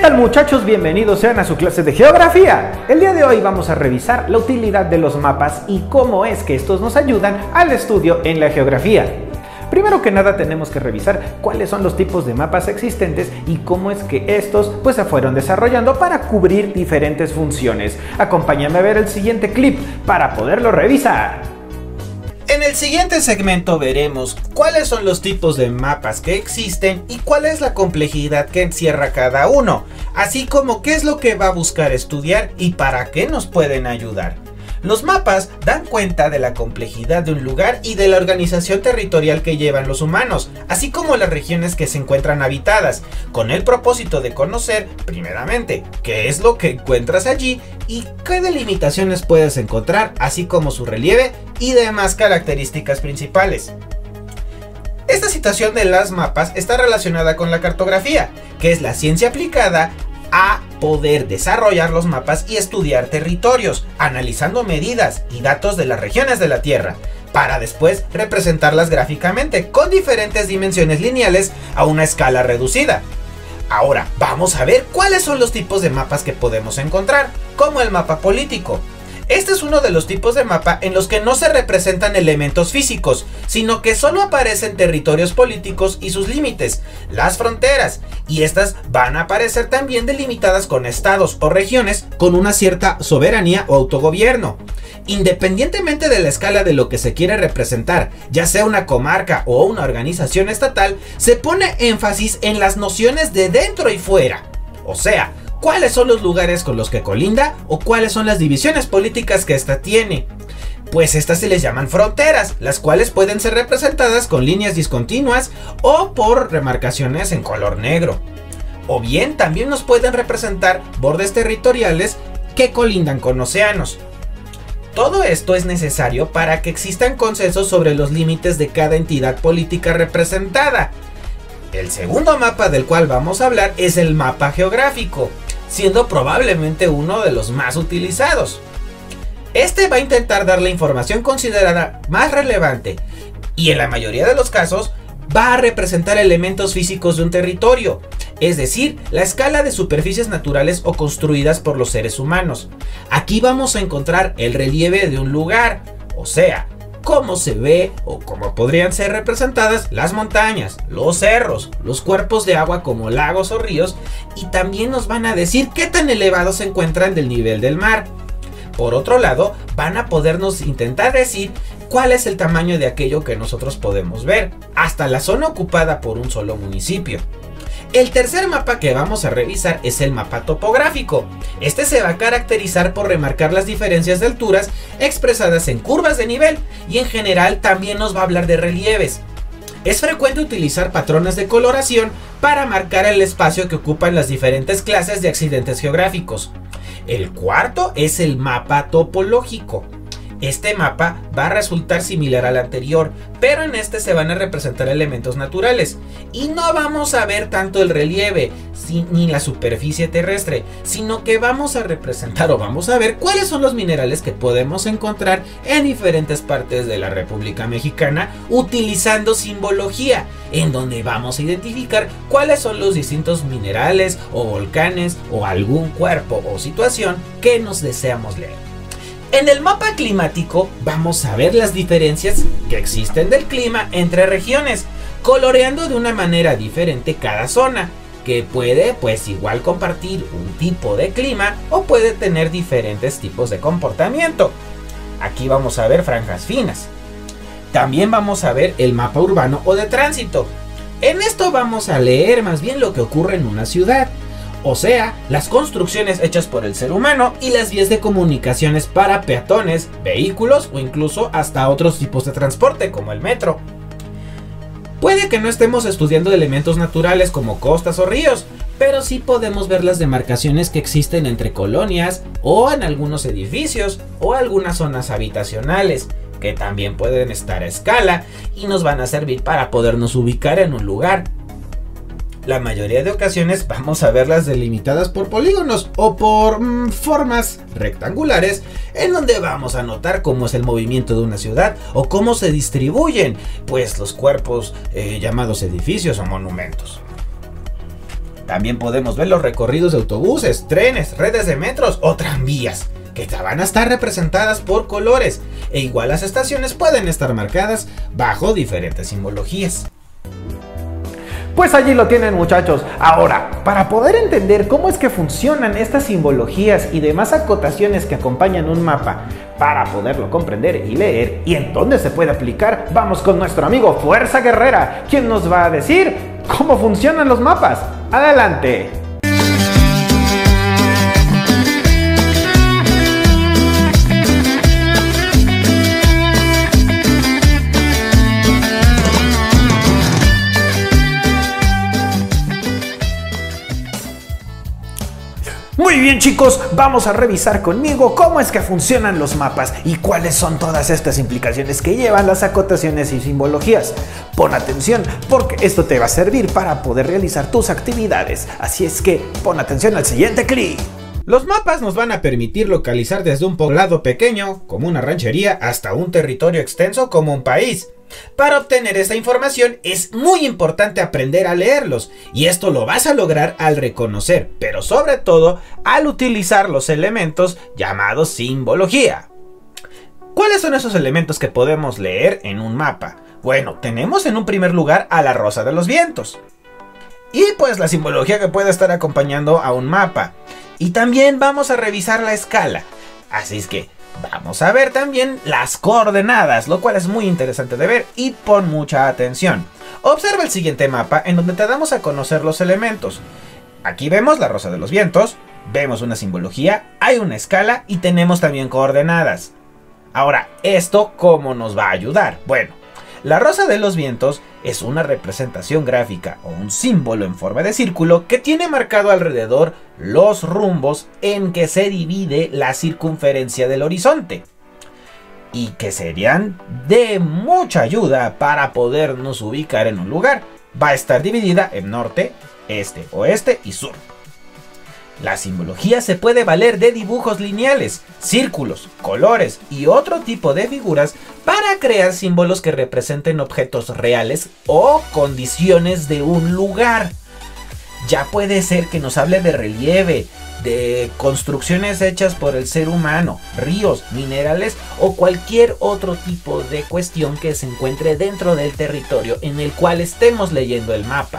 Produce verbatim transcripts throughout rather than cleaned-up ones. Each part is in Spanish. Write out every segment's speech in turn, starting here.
tal, muchachos? Bienvenidos sean a su clase de geografía. El día de hoy vamos a revisar la utilidad de los mapas y cómo es que estos nos ayudan al estudio en la geografía. Primero que nada tenemos que revisar cuáles son los tipos de mapas existentes y cómo es que estos pues se fueron desarrollando para cubrir diferentes funciones. Acompáñame a ver el siguiente clip para poderlo revisar. En el siguiente segmento veremos cuáles son los tipos de mapas que existen y cuál es la complejidad que encierra cada uno, así como qué es lo que va a buscar estudiar y para qué nos pueden ayudar. Los mapas dan cuenta de la complejidad de un lugar y de la organización territorial que llevan los humanos, así como las regiones que se encuentran habitadas, con el propósito de conocer, primeramente, qué es lo que encuentras allí y qué delimitaciones puedes encontrar, así como su relieve y demás características principales. Esta situación de los mapas está relacionada con la cartografía, que es la ciencia aplicada a poder desarrollar los mapas y estudiar territorios, analizando medidas y datos de las regiones de la Tierra, para después representarlas gráficamente con diferentes dimensiones lineales a una escala reducida. Ahora vamos a ver cuáles son los tipos de mapas que podemos encontrar, como el mapa político. Este es uno de los tipos de mapa en los que no se representan elementos físicos, sino que solo aparecen territorios políticos y sus límites, las fronteras, y estas van a aparecer también delimitadas con estados o regiones con una cierta soberanía o autogobierno. Independientemente de la escala de lo que se quiere representar, ya sea una comarca o una organización estatal, se pone énfasis en las nociones de dentro y fuera, o sea, cuáles son los lugares con los que colinda o cuáles son las divisiones políticas que ésta tiene. Pues estas se les llaman fronteras, las cuales pueden ser representadas con líneas discontinuas o por remarcaciones en color negro. O bien también nos pueden representar bordes territoriales que colindan con océanos. Todo esto es necesario para que existan consensos sobre los límites de cada entidad política representada. El segundo mapa del cual vamos a hablar es el mapa geográfico, siendo probablemente uno de los más utilizados. Este va a intentar dar la información considerada más relevante y en la mayoría de los casos va a representar elementos físicos de un territorio, es decir, la escala de superficies naturales o construidas por los seres humanos. Aquí vamos a encontrar el relieve de un lugar, o sea, cómo se ve o cómo podrían ser representadas las montañas, los cerros, los cuerpos de agua como lagos o ríos, y también nos van a decir qué tan elevados se encuentran del nivel del mar. Por otro lado, van a podernos intentar decir cuál es el tamaño de aquello que nosotros podemos ver, hasta la zona ocupada por un solo municipio. El tercer mapa que vamos a revisar es el mapa topográfico. Este se va a caracterizar por remarcar las diferencias de alturas expresadas en curvas de nivel y en general también nos va a hablar de relieves. Es frecuente utilizar patrones de coloración para marcar el espacio que ocupan las diferentes clases de accidentes geográficos. El cuarto es el mapa topológico. Este mapa va a resultar similar al anterior, pero en este se van a representar elementos naturales y no vamos a ver tanto el relieve ni la superficie terrestre, sino que vamos a representar o vamos a ver cuáles son los minerales que podemos encontrar en diferentes partes de la República Mexicana utilizando simbología, en donde vamos a identificar cuáles son los distintos minerales o volcanes o algún cuerpo o situación que nos deseamos leer. En el mapa climático vamos a ver las diferencias que existen del clima entre regiones, coloreando de una manera diferente cada zona, que puede pues igual compartir un tipo de clima o puede tener diferentes tipos de comportamiento. Aquí vamos a ver franjas finas. También vamos a ver el mapa urbano o de tránsito. En esto vamos a leer más bien lo que ocurre en una ciudad. O sea, las construcciones hechas por el ser humano y las vías de comunicaciones para peatones, vehículos o incluso hasta otros tipos de transporte como el metro. Puede que no estemos estudiando elementos naturales como costas o ríos, pero sí podemos ver las demarcaciones que existen entre colonias o en algunos edificios o algunas zonas habitacionales, que también pueden estar a escala y nos van a servir para podernos ubicar en un lugar. La mayoría de ocasiones vamos a verlas delimitadas por polígonos o por mmm, formas rectangulares, en donde vamos a notar cómo es el movimiento de una ciudad o cómo se distribuyen pues los cuerpos eh, llamados edificios o monumentos. También podemos ver los recorridos de autobuses, trenes, redes de metros o tranvías, que van a estar representadas por colores, e igual las estaciones pueden estar marcadas bajo diferentes simbologías. Pues allí lo tienen, muchachos. Ahora, para poder entender cómo es que funcionan estas simbologías y demás acotaciones que acompañan un mapa, para poderlo comprender y leer y en dónde se puede aplicar, vamos con nuestro amigo Fuerza Guerrera, quien nos va a decir cómo funcionan los mapas. ¡Adelante! Muy bien, chicos, vamos a revisar conmigo cómo es que funcionan los mapas y cuáles son todas estas implicaciones que llevan las acotaciones y simbologías. Pon atención porque esto te va a servir para poder realizar tus actividades, así es que pon atención al siguiente clic. Los mapas nos van a permitir localizar desde un poblado pequeño, como una ranchería, hasta un territorio extenso como un país. Para obtener esta información es muy importante aprender a leerlos, y esto lo vas a lograr al reconocer, pero sobre todo al utilizar los elementos llamados simbología. ¿Cuáles son esos elementos que podemos leer en un mapa? Bueno, tenemos en un primer lugar a la Rosa de los Vientos, y pues la simbología que puede estar acompañando a un mapa. Y también vamos a revisar la escala, así es que vamos a ver también las coordenadas, lo cual es muy interesante de ver y pon mucha atención. Observa el siguiente mapa en donde te damos a conocer los elementos. Aquí vemos la Rosa de los Vientos, vemos una simbología, hay una escala y tenemos también coordenadas. Ahora, ¿esto cómo nos va a ayudar? Bueno, la Rosa de los Vientos es una representación gráfica o un símbolo en forma de círculo que tiene marcado alrededor los rumbos en que se divide la circunferencia del horizonte y que serían de mucha ayuda para podernos ubicar en un lugar. Va a estar dividida en norte, este, oeste y sur. La simbología se puede valer de dibujos lineales, círculos, colores y otro tipo de figuras para crear símbolos que representen objetos reales o condiciones de un lugar. Ya puede ser que nos hable de relieve, de construcciones hechas por el ser humano, ríos, minerales o cualquier otro tipo de cuestión que se encuentre dentro del territorio en el cual estemos leyendo el mapa.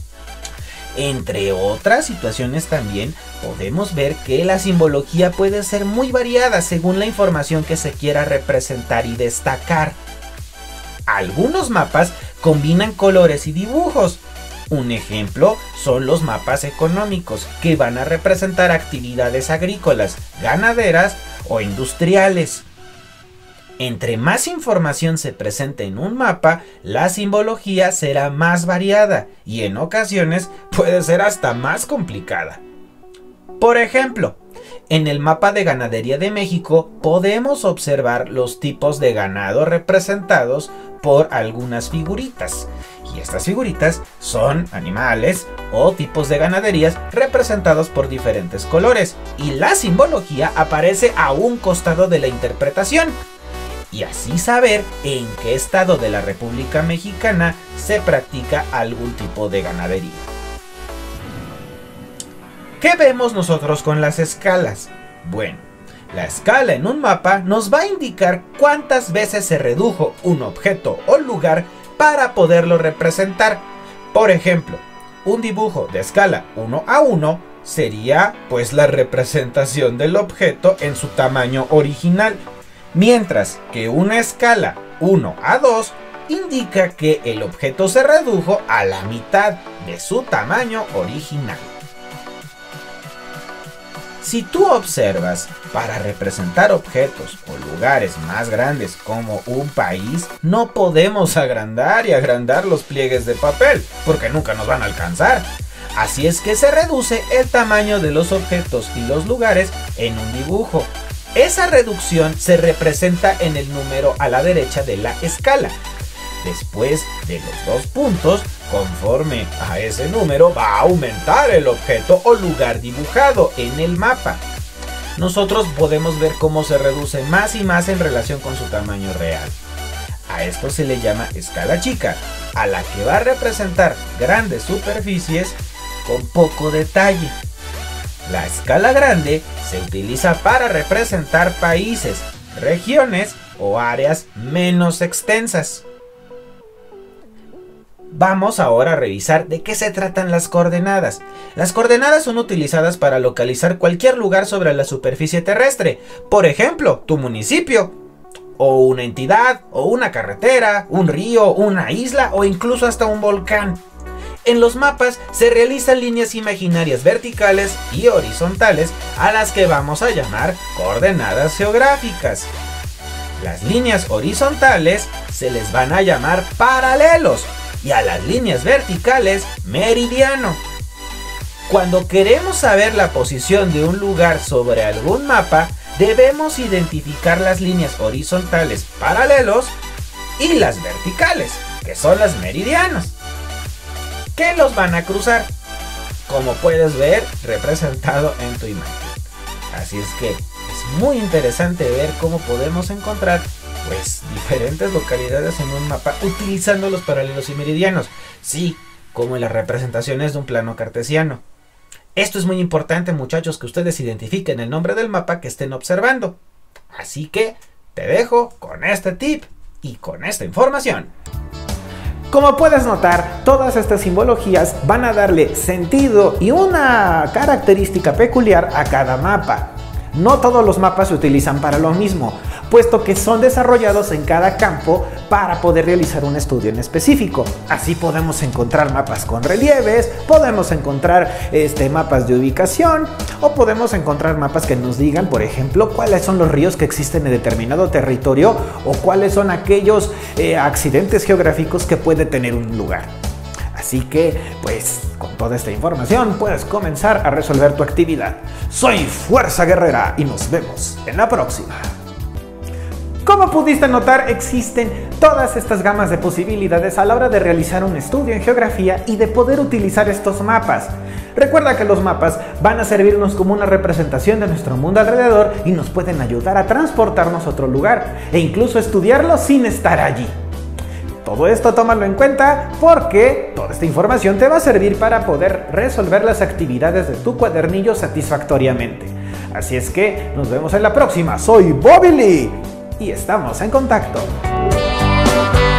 Entre otras situaciones también podemos ver que la simbología puede ser muy variada según la información que se quiera representar y destacar. Algunos mapas combinan colores y dibujos. Un ejemplo son los mapas económicos, que van a representar actividades agrícolas, ganaderas o industriales. Entre más información se presente en un mapa, la simbología será más variada y en ocasiones puede ser hasta más complicada. Por ejemplo, en el mapa de ganadería de México podemos observar los tipos de ganado representados por algunas figuritas. Y estas figuritas son animales o tipos de ganaderías representados por diferentes colores. Y la simbología aparece a un costado de la interpretación. Y así saber en qué estado de la República Mexicana se practica algún tipo de ganadería. ¿Qué vemos nosotros con las escalas? Bueno, la escala en un mapa nos va a indicar cuántas veces se redujo un objeto o lugar para poderlo representar. Por ejemplo, un dibujo de escala uno a uno sería pues la representación del objeto en su tamaño original. Mientras que una escala uno a dos indica que el objeto se redujo a la mitad de su tamaño original. Si tú observas, para representar objetos o lugares más grandes como un país, no podemos agrandar y agrandar los pliegues de papel, porque nunca nos van a alcanzar. Así es que se reduce el tamaño de los objetos y los lugares en un dibujo. Esa reducción se representa en el número a la derecha de la escala. Después de los dos puntos, conforme a ese número, va a aumentar el objeto o lugar dibujado en el mapa. Nosotros podemos ver cómo se reduce más y más en relación con su tamaño real. A esto se le llama escala chica, a la que va a representar grandes superficies con poco detalle. La escala grande se utiliza para representar países, regiones o áreas menos extensas. Vamos ahora a revisar de qué se tratan las coordenadas. Las coordenadas son utilizadas para localizar cualquier lugar sobre la superficie terrestre. Por ejemplo, tu municipio, o una entidad, o una carretera, un río, una isla o incluso hasta un volcán. En los mapas se realizan líneas imaginarias verticales y horizontales a las que vamos a llamar coordenadas geográficas. Las líneas horizontales se les van a llamar paralelos y a las líneas verticales meridiano. Cuando queremos saber la posición de un lugar sobre algún mapa, debemos identificar las líneas horizontales paralelos y las verticales, que son las meridianos, que los van a cruzar, como puedes ver representado en tu imagen. Así es que es muy interesante ver cómo podemos encontrar pues diferentes localidades en un mapa utilizando los paralelos y meridianos, sí, como en las representaciones de un plano cartesiano. Esto es muy importante, muchachos, que ustedes identifiquen el nombre del mapa que estén observando. Así que te dejo con este tip y con esta información. Como puedes notar, todas estas simbologías van a darle sentido y una característica peculiar a cada mapa. No todos los mapas se utilizan para lo mismo, puesto que son desarrollados en cada campo para poder realizar un estudio en específico. Así podemos encontrar mapas con relieves, podemos encontrar este, mapas de ubicación, o podemos encontrar mapas que nos digan, por ejemplo, cuáles son los ríos que existen en determinado territorio o cuáles son aquellos eh, accidentes geográficos que puede tener un lugar. Así que, pues, con toda esta información puedes comenzar a resolver tu actividad. Soy Fuerza Guerrera y nos vemos en la próxima. Como pudiste notar, existen todas estas gamas de posibilidades a la hora de realizar un estudio en geografía y de poder utilizar estos mapas. Recuerda que los mapas van a servirnos como una representación de nuestro mundo alrededor y nos pueden ayudar a transportarnos a otro lugar e incluso estudiarlo sin estar allí. Todo esto tómalo en cuenta porque toda esta información te va a servir para poder resolver las actividades de tu cuadernillo satisfactoriamente. Así es que nos vemos en la próxima. Soy Bobby Lee y estamos en contacto.